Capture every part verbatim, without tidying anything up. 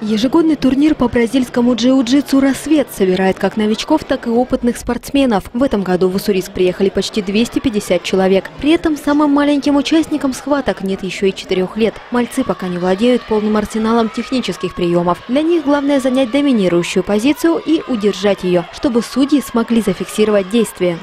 Ежегодный турнир по бразильскому джиу-джитсу «Рассвет» собирает как новичков, так и опытных спортсменов. В этом году в Уссурийск приехали почти двести пятьдесят человек. При этом самым маленьким участникам схваток нет еще и четырех лет. Мальцы пока не владеют полным арсеналом технических приемов. Для них главное занять доминирующую позицию и удержать ее, чтобы судьи смогли зафиксировать действия.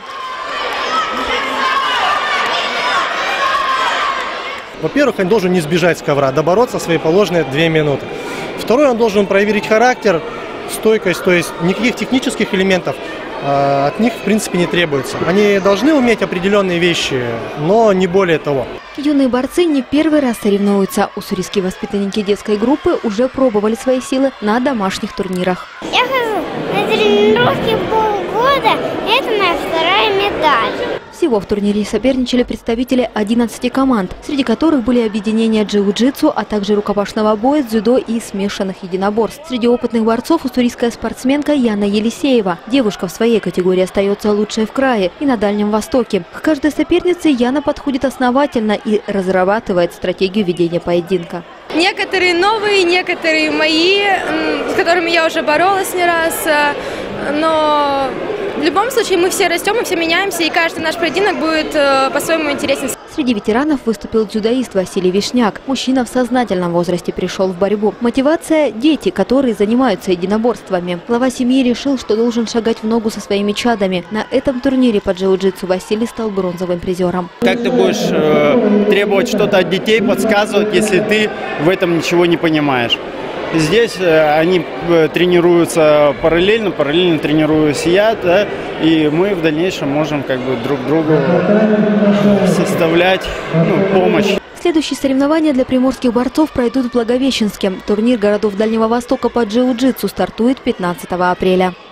Во-первых, он должен не сбежать с ковра, добороться свои положенные две минуты. Второе, он должен проверить характер, стойкость, то есть никаких технических элементов э, от них в принципе не требуется. Они должны уметь определенные вещи, но не более того. Юные борцы не первый раз соревнуются. Уссурийские воспитанники детской группы уже пробовали свои силы на домашних турнирах. Я хожу на тренировки полгода, это моя вторая медаль. Всего в турнире соперничали представители одиннадцати команд, среди которых были объединения джиу-джитсу, а также рукопашного боя, дзюдо и смешанных единоборств. Среди опытных борцов уссурийская спортсменка Яна Елисеева. Девушка в своей категории остается лучшей в крае и на Дальнем Востоке. К каждой сопернице Яна подходит основательно и разрабатывает стратегию ведения поединка. Некоторые новые, некоторые мои, с которыми я уже боролась не раз, но в любом случае мы все растем, мы все меняемся, и каждый наш поединок будет по-своему интересен. Среди ветеранов выступил дзюдоист Василий Вишняк. Мужчина в сознательном возрасте пришел в борьбу. Мотивация – дети, которые занимаются единоборствами. Глава семьи решил, что должен шагать в ногу со своими чадами. На этом турнире по джиу-джитсу Василий стал бронзовым призером. Как ты будешь э, требовать что-то от детей, подсказывать, если ты в этом ничего не понимаешь? Здесь они тренируются параллельно, параллельно тренируюсь я, да, и мы в дальнейшем можем как бы друг другу составлять ну, помощь. Следующие соревнования для приморских борцов пройдут в Благовещенске. Турнир городов Дальнего Востока по джиу-джитсу стартует пятнадцатого апреля.